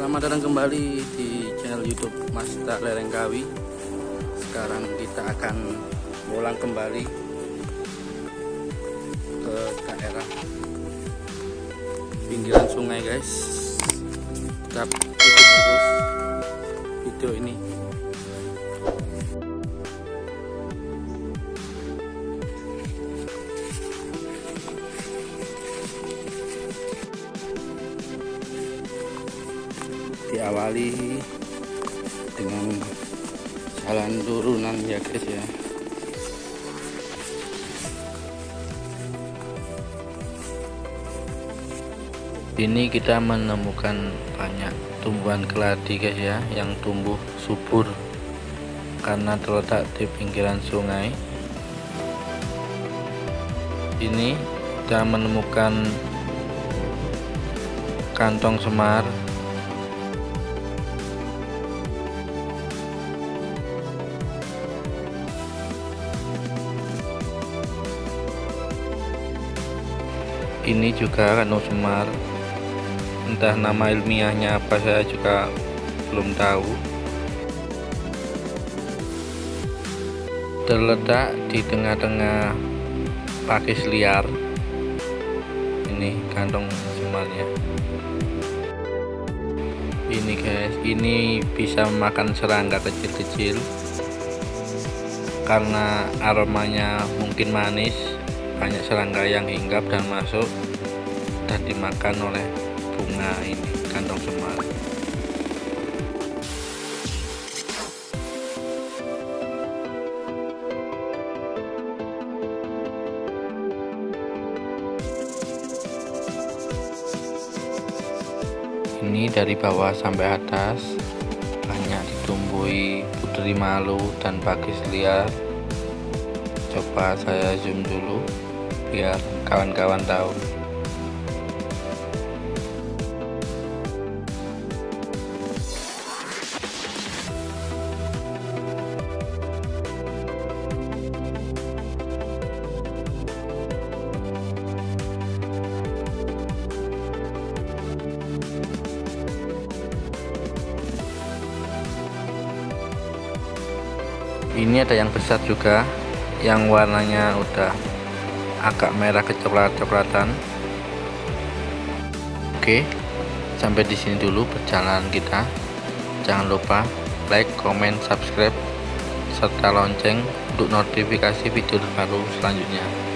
Selamat datang kembali di channel YouTube Mas Lerengkawi. Sekarang kita akan pulang kembali ke daerah pinggiran sungai, guys. Kita ikuti terus video ini. Diawali dengan jalan turunan ya guys ya. Ini kita menemukan banyak tumbuhan keladi guys ya, yang tumbuh subur karena terletak di pinggiran sungai. Ini kita menemukan kantong semar. Ini juga kantong semar, entah nama ilmiahnya apa saya juga belum tahu. Terletak di tengah-tengah pakis liar. Ini kantong semarnya. Ini guys, ini bisa memakan serangga kecil-kecil karena aromanya mungkin manis. Banyak serangga yang hinggap dan masuk dan dimakan oleh bunga ini, kantong semar. Ini dari bawah sampai atas banyak ditumbuhi putri malu dan pakis liar. Coba saya zoom dulu biar kawan-kawan tahu. Ini ada yang besar juga, yang warnanya udah agak merah kecoklat-coklatan. Oke, sampai di sini dulu perjalanan kita. Jangan lupa like, comment, subscribe serta lonceng untuk notifikasi video terbaru selanjutnya.